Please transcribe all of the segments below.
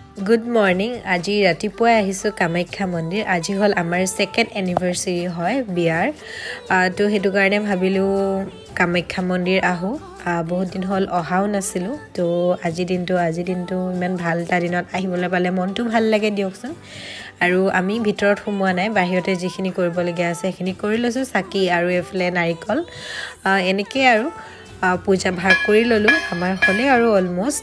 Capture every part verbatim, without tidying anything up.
Good morning. আজি ৰাতিপুৱা আহিছো কামাখ্যা মন্দিৰ। আজি হল আমাৰ সেকেন্ড এনিভাৰ্সাৰী হয় বিয়াৰ। তো হেতু কাৰণে ভাবিলো কামাখ্যা মন্দিৰ আহো। বহুত দিন হল অহাও নাছিলো। তো আজি দিনটো আজি দিনটো ইমান ভাল তা দিনত আহিবলৈ পালে মনটো ভাল লাগে দিয়কচোন। আৰু আমি ভিতৰত সোমোৱা নাই, বাহিৰতে যিখিনি কৰিবলগীয়া আছে সেইখিনি কৰি লৈছো। চাকি আৰু এফলে নাৰিকল এনেকৈ আৰু পূজা ভাগ কৰি ললো। আমাৰ হলে আৰু অলমোষ্ট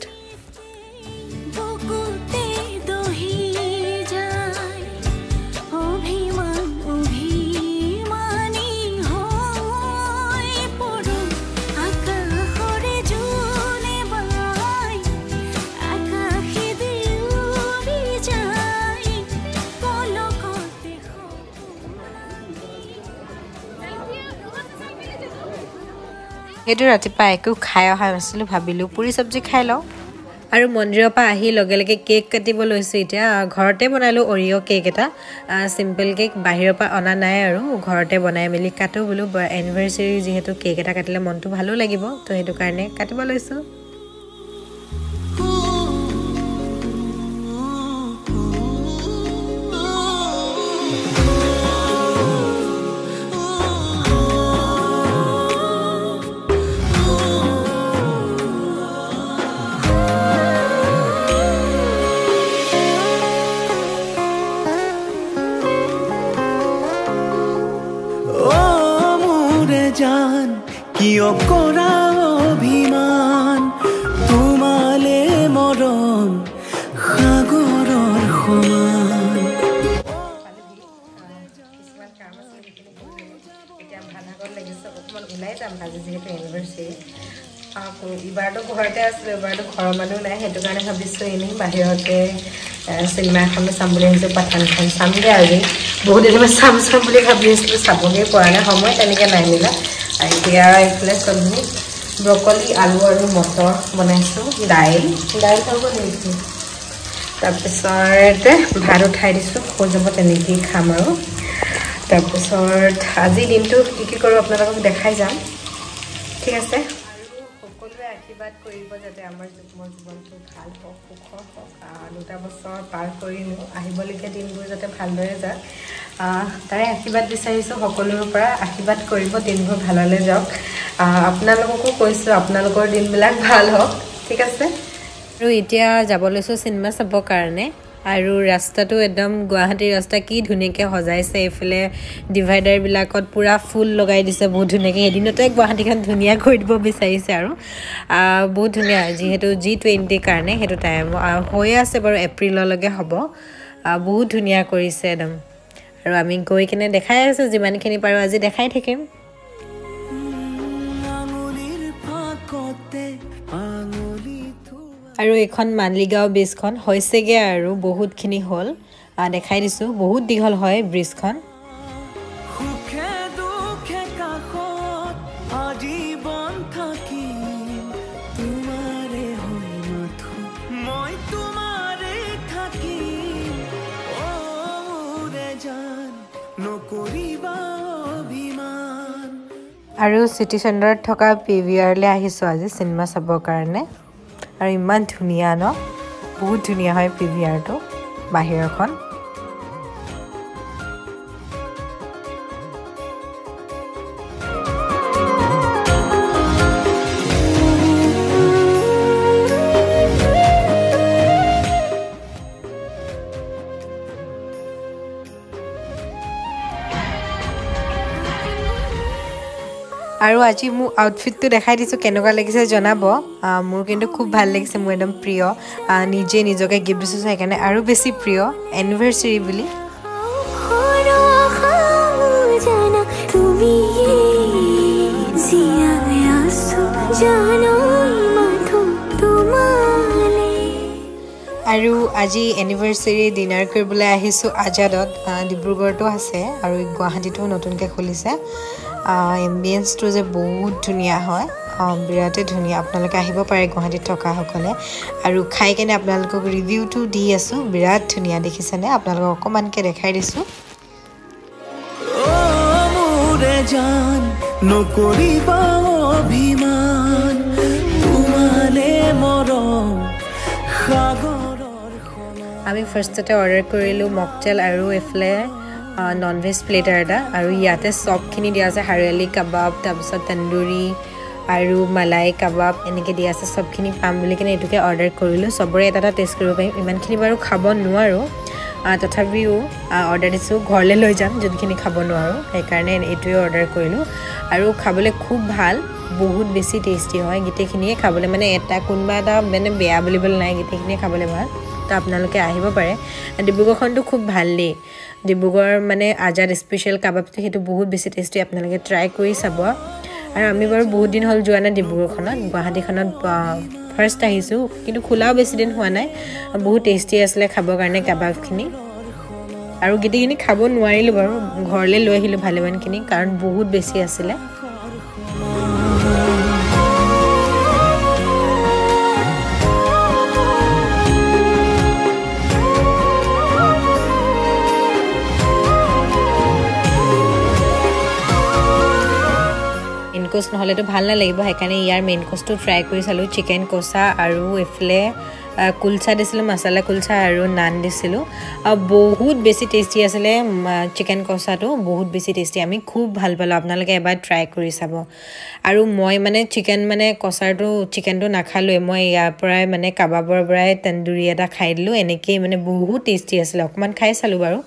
হেতু ৰাতিপুৱা একো খাই অহা নাছিলো, ভাবিলো পুৰি সবজি খাই লও। আৰু মন্দিৰৰ পৰা আহি লগে লগে কেক কাটিব লৈছো। এতিয়া ঘৰতে বনালো অৰিও কেক এটা, সিম্পল কেক, বাহিৰৰ পৰা অনা নাই আৰু ঘৰতে বনাই মেলি কাটো বলো। এনিভাৰ্সাৰী যেহেতু কেক এটা কাটিলে মনটো ভালো লাগিব, তো হেতু কাৰণে কাটিব লৈছো। জান কিয় কৰা অভিমান, তোমালে মৰম সাগৰৰ সমান। এতিয়া ভাত লাগিছে, অকণমান ওলাই যাম ভাজি যিহেতু এনিভাৰ্সাৰী। ইবাৰতো ঘৰতে আছিলো, এবাৰতো ঘৰৰ মানুহ নাই, সেইটো কাৰণে ভাবিছো এনেই বাহিৰতে চিনেমা এখনো চাম বুলি ভাবিছো। পাঠানখন চামগে আজি। বহুত দিনৰ পৰা চাম চাম বুলি ভাবি আছিলো, চাবগে পৰা নাই, সময় তেনেকে নাই মিলা। এতিয়া এইফালে চব্জি ব্ৰকলি, আলু আৰু মটৰ বনাইছো। দাইল দাইল খাব লাগিছো। তাৰপিছত ভাত উঠাই দিছো, হৈ যাব তেনেকেই খাম আৰু। তাৰপিছত আজি দিনটো কি কি কৰোঁ আপোনালোকক দেখাই যাম, ঠিক আছে। সকলোৱে আশীৰ্বাদ কৰিব যাতে আমাৰ মোৰ জীৱনটো ভাল হওক, সুখৰ হওক। দুটা বছৰ পাৰ কৰিলোঁ, আহিবলগীয়া দিনবোৰ যাতে ভালদৰে যাওক, তাৰে আশীৰ্বাদ বিচাৰিছোঁ। সকলোৰে পৰা আশীৰ্বাদ কৰিব, দিনবোৰ ভাললৈ যাওক। আপোনালোককো কৈছোঁ আপোনালোকৰ দিনবিলাক ভাল হওক, ঠিক আছে। আৰু এতিয়া যাব লৈছোঁ চিনেমা চাবৰ কাৰণে। আৰু ৰাস্তাটো একদম গুৱাহাটীৰ ৰাস্তা কি ধুনীয়াকৈ সজাইছে। এইফালে ডিভাইডাৰবিলাকত পূৰা ফুল লগাই দিছে বহুত ধুনীয়াকৈ। এদিনতে গুৱাহাটীখন ধুনীয়া কৰি দিব বিচাৰিছে আৰু বহুত ধুনীয়া। যিহেতু জি টুৱেণ্টিৰ কাৰণে সেইটো টাইম হৈ আছে বাৰু, এপ্ৰিললৈকে হ'ব। বহুত ধুনীয়া কৰিছে একদম। আৰু আমি গৈ কিনে দেখাই আছোঁ, যিমানখিনি পাৰোঁ আজি দেখাই থাকিম। আৰু এইখন মালিগাঁও ব্ৰিজখন হৈছেগৈ আৰু বহুতখিনি হ'ল, দেখাই দিছোঁ। বহুত দীঘল হয় ব্ৰিজখন। আৰু চিটি চেণ্টাৰত থকা পি ভি আৰলৈ আহিছোঁ আজি চিনেমা চাবৰ কাৰণে। আৰু ইমান ধুনীয়া ন, বহুত ধুনীয়া হয় পি ভি আৰটো বাহিৰখন। আৰু আজি মোৰ আউটফিটটো দেখাই দিছোঁ, কেনেকুৱা লাগিছে জনাব। মোৰ কিন্তু খুব ভাল লাগিছে, মোৰ একদম প্ৰিয়। নিজে নিজকে গিফ্ট দিছোঁ, সেইকাৰণে আৰু বেছি প্ৰিয় এনিভাৰ্সাৰী বুলি। আৰু আজি এনিভাৰ্সাৰী ডিনাৰ কৰিবলৈ আহিছোঁ আজাদত। ডিব্ৰুগড়তো আছে আৰু গুৱাহাটীতো নতুনকৈ খুলিছে। এম্বিয়েন্সটো যে বহুত ধুনীয়া হয়, বিৰাটেই ধুনীয়া। আপোনালোকে আহিব পাৰে গুৱাহাটীত থকাসকলে। আৰু খাই কেনে আপোনালোকক ৰিভিউটো দি আছোঁ, বিৰাট ধুনীয়া। দেখিছেনে, আপোনালোকক অকণমানকৈ দেখাই দিছোঁ। নকৰিবা অভিমান, তোমালে মৰম সাগৰৰ সমান। আমি ফাৰ্ষ্টতে অৰ্ডাৰ কৰিলোঁ মকটেল আৰু এফলে নন ভেজ প্লেটাৰ এটা আৰু ইয়াতে চবখিনি দিয়া আছে হাৰিয়ালি কাবাব তাৰপিছত তন্দুৰী আৰু মালাই কাবাব এনেকৈ দিয়া আছে চবখিনি পাম বুলি কিনে এইটোকে অৰ্ডাৰ কৰিলোঁ চবৰে এটা এটা টেষ্ট কৰিব পাৰিম ইমানখিনি বাৰু খাব নোৱাৰোঁ তথাপিও অৰ্ডাৰ দিছোঁ ঘৰলৈ লৈ যাম যোনখিনি খাব নোৱাৰোঁ সেইকাৰণে এইটোৱে অৰ্ডাৰ কৰিলোঁ আৰু খাবলৈ খুব ভাল বহুত বেছি টেষ্টি হয় গোটেইখিনিয়ে খাবলৈ মানে এটা কোনোবা এটা মানে বেয়া বুলিবলৈ নাই গোটেইখিনিয়ে খাবলৈ ভাল তো আপোনালোকে আহিব পাৰে ডিব্ৰুগড়খনটো খুব ভাল দেই ডিব্ৰুগড় মানে আজাদ স্পেচিয়েল কাবাবটো সেইটো বহুত বেছি টেষ্টি আপোনালোকে ট্ৰাই কৰি চাব আৰু আমি বাৰু বহুত দিন হ'ল যোৱা নাই ডিব্ৰুগড়খনত গুৱাহাটীখনত ফাৰ্ষ্ট আহিছোঁ কিন্তু খোলাও বেছি দিন হোৱা নাই বহুত টেষ্টি আছিলে খাবৰ কাৰণে কাবাবখিনি আৰু গোটেইখিনি খাব নোৱাৰিলোঁ বাৰু ঘৰলৈ লৈ আহিলোঁ ভালেমানখিনি কাৰণ বহুত বেছি আছিলে কোচ নহলেতো ভাল নালাগিব সেইকাৰণে ইয়াৰ মেইন কোচটো ট্ৰাই কৰি চালোঁ চিকেন কষা আৰু এফলে কুলচা দিছিলোঁ মছলা কুলচা আৰু নান দিছিলোঁ বহুত বেছি টেষ্টি আছিলে চিকেন কষাটো বহুত বেছি টেষ্টি আমি খুব ভাল পালোঁ আপোনালোকে এবাৰ ট্ৰাই কৰি চাব আৰু মই মানে চিকেন মানে কষাৰটো চিকেনটো নাখালোৱে মই ইয়াৰ পৰাই মানে কাবাবৰ পৰাই তন্দুৰী এটা খাই দিলোঁ এনেকেই মানে বহুত টেষ্টি আছিলে অকণমান খাই চালোঁ বাৰু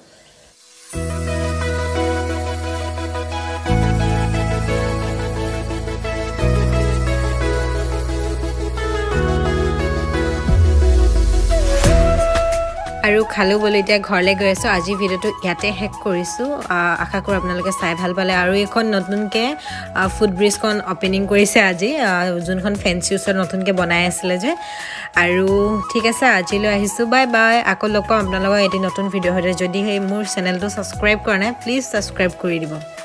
আৰু খালোঁ বুলি এতিয়া ঘৰলৈ গৈ আছোঁ আজি ভিডিঅ'টো ইয়াতে শেষ কৰিছোঁ আশা কৰোঁ আপোনালোকে চাই ভাল পালে আৰু এইখন নতুনকৈ ফুড ব্ৰিজখন অপেনিং কৰিছে আজি যোনখন ফেঞ্চি ওচৰত নতুনকৈ বনাই আছিলে যে আৰু ঠিক আছে আজিলৈ আহিছোঁ বাই বাই আকৌ লগ পাম আপোনালোকৰ এটি নতুন ভিডিঅ' হ'লে যদি সেই মোৰ চেনেলটো ছাবস্ক্ৰাইব কৰা নাই প্লিজ ছাবস্ক্ৰাইব কৰি দিব